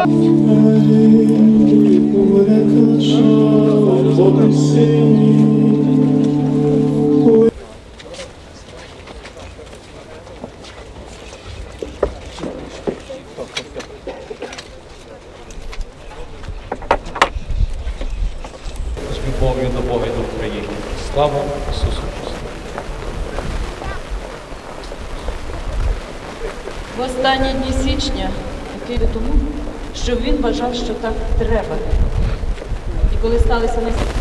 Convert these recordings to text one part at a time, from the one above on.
З любов'ю до Бога і до України. Слава Ісусу Христу! В останні дні січня, який тому, що він вважав, що так треба. І коли сталися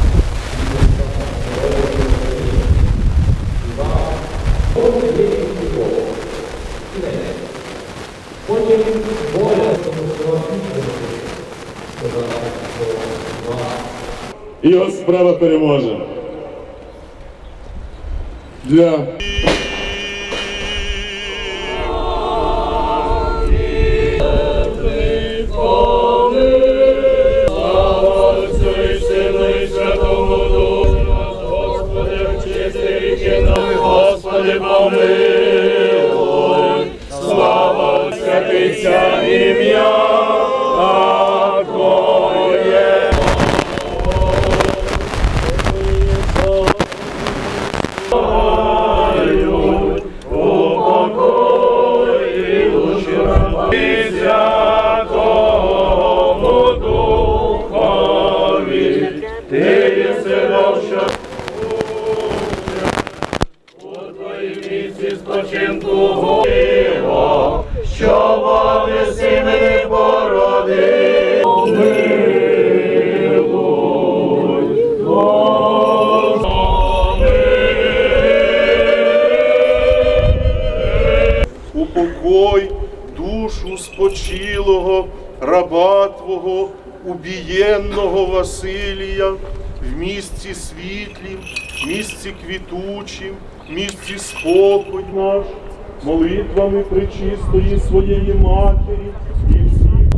І його справа переможе. Для Господи, помилуй, слава святиться ім'я Твоє. У покої душі раби Святому Духові, Ти єси довше спочинку Бога, що вони сини породив. Милуй, упокой душу спочилого раба Твого, убієнного Василія, в місці світлім, місці квітучим, місці спокій наш, молитвами пречистої своєї Матері і всіх.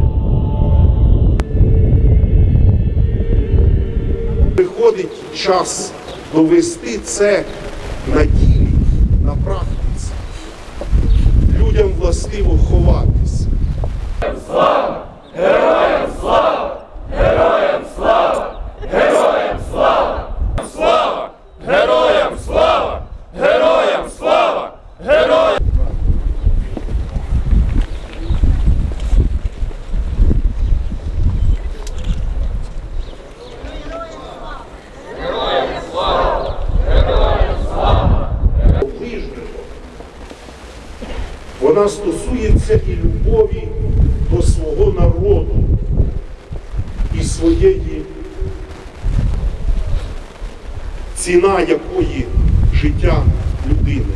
Приходить час довести це на ділі, на практиці. Людям властиво ховатися. Слава! Героям слава! Героям слава! Героям слава! Слава! Героям слава! Героям слава! Героям! Героям слава! Героям слава! Вона стосується і любові до свого народу, і своєї, ціна якої життя людини.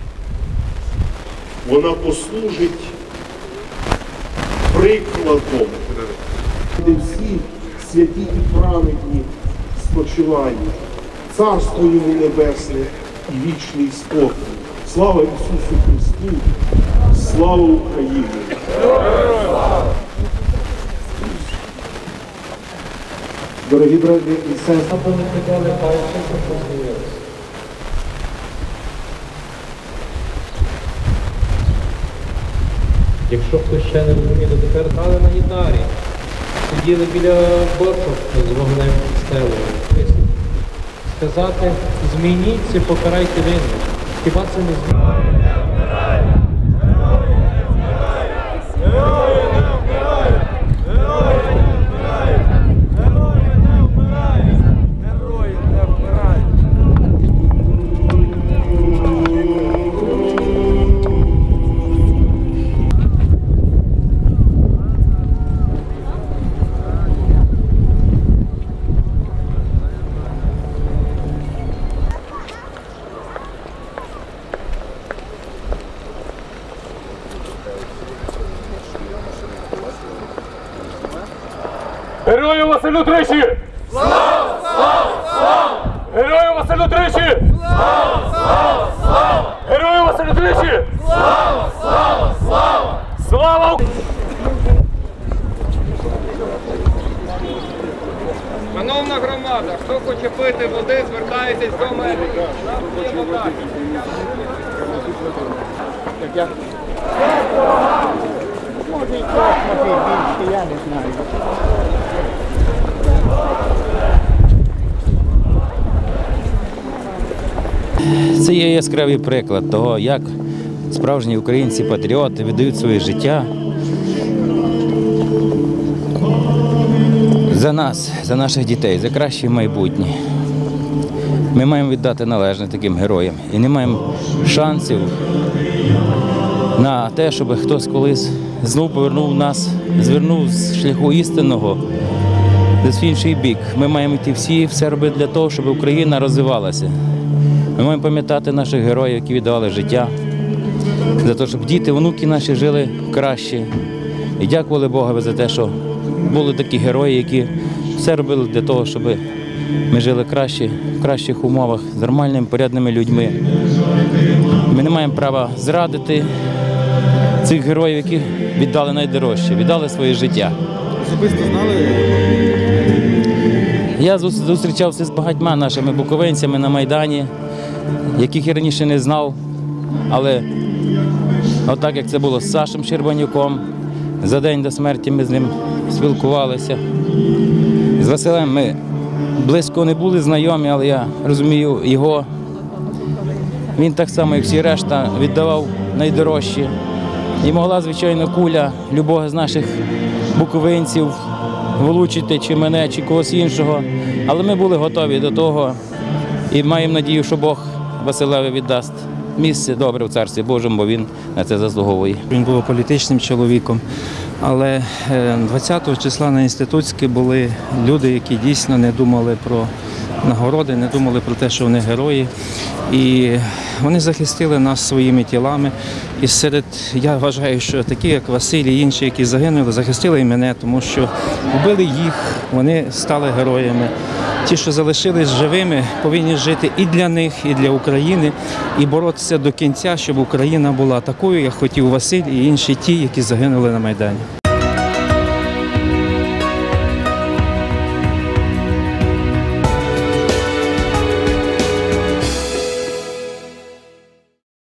Вона послужить прикладом, де всі святі і праведні спочивають. Царство йому небесне і вічний спокій. Слава Ісусу Христу! Слава Україні! Дорогі брати і сестри, Якщо хтось ще не розуміє, то тепер стали на гітарі. Сиділи біля борців з вогнем стелою. Сказати, змініться, покарайте винних. Хіба це не змінює? Герою Василю тричі! Слава! Слава! Слава! Герою Василю тричі! Слава! Слава! Слава! Герою Василю тричі! Слава! Слава! Слава! Слава! Шановна громада, хто хоче пити води, звертайтесь до мене. Нам є вода. Це є яскравий приклад того, як справжні українці-патріоти віддають своє життя за нас, за наших дітей, за краще майбутнє. Ми маємо віддати належне таким героям і не маємо шансів на те, щоб хтось колись знову повернув нас, звернув з шляху істинного десь в інший бік. Ми маємо йти всі, все робити для того, щоб Україна розвивалася. Ми маємо пам'ятати наших героїв, які віддавали життя, за те, щоб діти, внуки наші жили краще. І дякували Богові за те, що були такі герої, які все робили для того, щоб ми жили краще, в кращих умовах, з нормальними, порядними людьми. Ми не маємо права зрадити цих героїв, які віддали найдорожче, віддали своє життя. Особисто знали? Я зустрічався з багатьма нашими буковинцями на Майдані, яких я раніше не знав, але отак, як це було з Сашем Щербанюком, за день до смерті ми з ним спілкувалися. З Василем ми близько не були знайомі, але я розумію його. Він так само, як всі решта, віддавав найдорожче. І могла, звичайно, куля любого з наших буковинців влучити чи мене, чи когось іншого. Але ми були готові до того і маємо надію, що Бог Василеві віддасть місце добре в Царстві Божому, бо він на це заслуговує. Він був політичним чоловіком, але 20-го числа на Інститутській були люди, які дійсно не думали про нагороди, не думали про те, що вони герої. І вони захистили нас своїми тілами. І я вважаю, що такі, як Василь і інші, які загинули, захистили і мене, тому що вбили їх, вони стали героями. Ті, що залишились живими, повинні жити і для них, і для України, і боротися до кінця, щоб Україна була такою, як хотів Василь і інші ті, які загинули на Майдані.